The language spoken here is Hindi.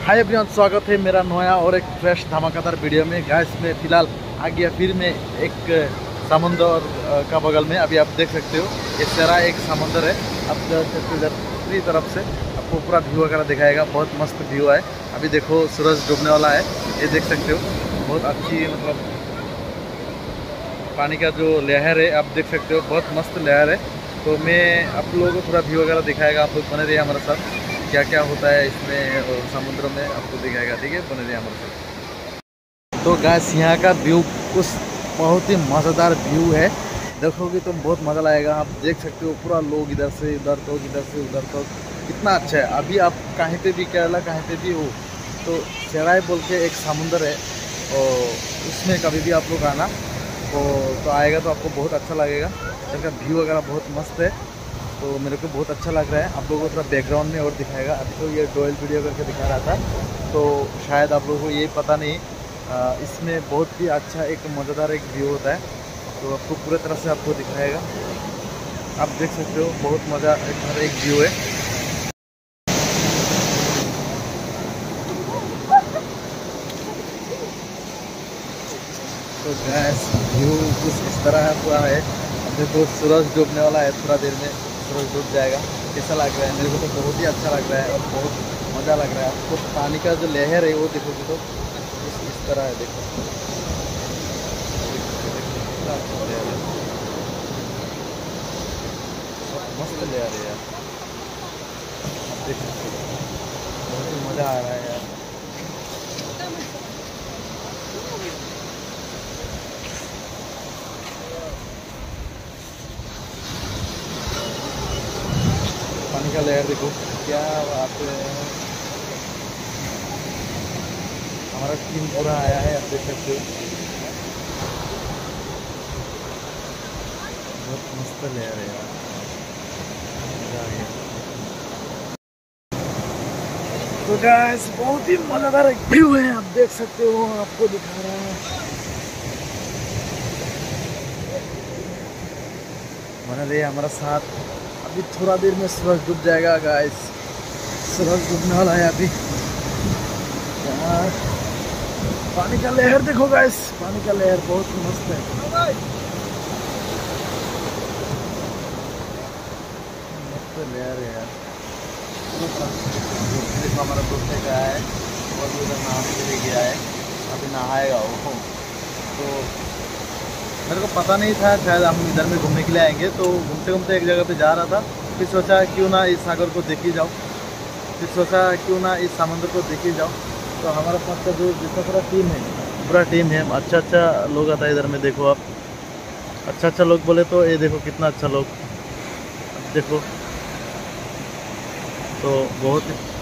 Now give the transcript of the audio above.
हाय एवरीवन, स्वागत है मेरा नया और एक फ्रेश धमाकेदार वीडियो में। गैस में फ़िलहाल आ गया फिर में एक समुंदर का बगल में। अभी आप देख सकते हो ये सारा एक समुंदर है। आप देख सकते हो दूसरी तरफ से आपको पूरा व्यू वगैरह दिखाएगा। बहुत मस्त व्यू है। अभी देखो सूरज डूबने वाला है, ये देख सकते हो। बहुत अच्छी मतलब पानी का जो लहर है आप देख सकते हो, बहुत मस्त लहर है। तो मैं आप लोगों को थोड़ा व्यू वगैरह दिखाएगा। आप लोग बने रहिए हमारे साथ, क्या क्या होता है इसमें और समुद्र में आपको दिखाएगा। ठीक है, बने रहिए हमारे साथ। तो गैस यहाँ का व्यू कुछ बहुत ही मज़ेदार व्यू है। देखोगे तो बहुत मज़ा आएगा। आप देख सकते हो पूरा लोग इधर से उधर तक, इधर से उधर तक, कितना अच्छा है। अभी आप कहीं पे भी केरला कहीं पे भी हो तो सेराई बोल के एक समुंदर है, और उसमें कभी भी आप लोग आना तो आएगा तो आपको बहुत अच्छा लगेगा। इसका व्यू वगैरह बहुत मस्त है। तो मेरे को बहुत अच्छा लग रहा है। आप लोगों को थोड़ा बैकग्राउंड में और दिखाएगा। अभी तो ये डोयल वीडियो करके दिखा रहा था, तो शायद आप लोगों को ये पता नहीं। इसमें बहुत ही अच्छा एक मज़ेदार एक व्यू होता है, तो आपको पूरे तरह से आपको दिखाएगा। आप देख सकते हो बहुत मज़ा एक व्यू है। तो गैस व्यू कुछ इस तरह पूरा है। अब देखो सूरज डूबने वाला है, थोड़ा देर में सूरज डूब जाएगा। कैसा लग रहा है? मेरे को तो बहुत ही अच्छा लग रहा है और बहुत मज़ा लग रहा है। आपको पानी का जो लहर है वो देखोगे तो इस तरह है। देखो कितना अच्छा लहर है, मस्त लहर है यार। आप देख सकते हो, बहुत ही मज़ा आ रहा है यार। पानी का लहर देखो, क्या बात है। हमारा टीम पूरा आया है, आप देख सकते हो। बहुत मस्त लहर है यार, मजा आ गया। तो गाइस बहुत ही मजेदार एक व्यू है, आप देख सकते हो। आपको दिखा रहा है, बना रहे हमारा साथ। अभी थोड़ा देर में सूरज डूब जाएगा गाइस, सूरज डूबने वाला है अभी यार। पानी का लहर देखो गाइस, पानी का लहर बहुत मस्त है, मस्त लहर है यार। देखो हमारा दोस्त का है, और भी उधर नहाने के लिए गया है, अभी नहाएगा वो। तो मेरे को पता नहीं था शायद हम इधर में घूमने के लिए आएंगे, तो घूमते घूमते एक जगह पे जा रहा था। फिर सोचा क्यों ना इस सागर को देखी जाओ, फिर सोचा क्यों ना इस समुद्र को देखी जाओ। तो हमारे साथ का जो जितना पूरा टीम है, अच्छा अच्छा लोग आता है इधर में। देखो आप, अच्छा अच्छा लोग बोले तो ये देखो कितना अच्छा लोग देखो। तो बहुत